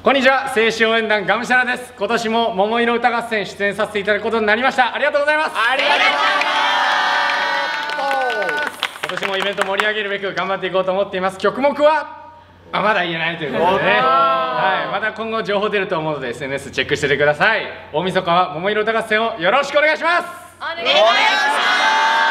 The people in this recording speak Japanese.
こんにちは、青春応援団がむしゃらです。今年も桃色歌合戦出演させていただくことになりました。ありがとうございます。 ありがとうございます。 今年もイベント盛り上げるべく頑張っていこうと思っています。曲目はまだ言えないということでね、はい、また今後情報出ると思うので SNS チェックしててください。大晦日は桃色歌合戦をよろしくお願いします。 お願いします。